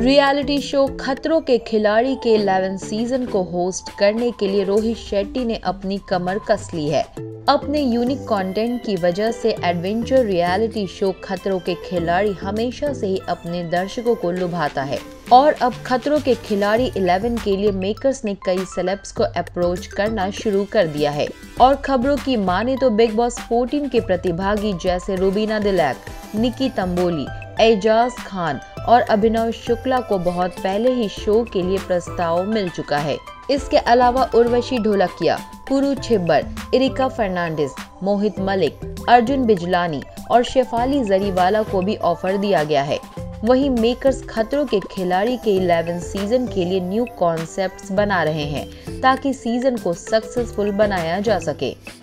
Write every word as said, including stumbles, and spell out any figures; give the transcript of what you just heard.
Reality show खतरों के खिलाड़ी के ग्यारहवें सीजन को होस्ट करने के लिए रोहित शेट्टी ने अपनी कमर कस ली है। अपने यूनिक कंटेंट की वजह से एडवेंचर रियलिटी शो खतरों के खिलाड़ी हमेशा से ही अपने दर्शकों को लुभाता है और अब खतरों के खिलाड़ी ग्यारह के लिए मेकर्स ने कई सेलेब्स को अप्रोच करना शुरू कर दिया है और खबरों की माने तो बिग बॉस चौदह के प्रतिभागी जैसे रुबीना दिलैक, निकी तंबोली, एजाज खान और अभिनव शुक्ला को बहुत पहले ही शो के लिए प्रस्ताव मिल चुका है। इसके अलावा उर्वशी ढोलकिया, पुरु छिब्बर, इरिका फर्नांडिस, मोहित मलिक, अर्जुन बिजलानी और शेफाली जरीवाला को भी ऑफर दिया गया है। वहीं मेकर्स खतरों के खिलाड़ी के ग्यारहवें सीजन के लिए न्यू कॉन्सेप्ट्स बना रहे हैं ताकि सीजन को सक्सेसफुल बनाया जा सके।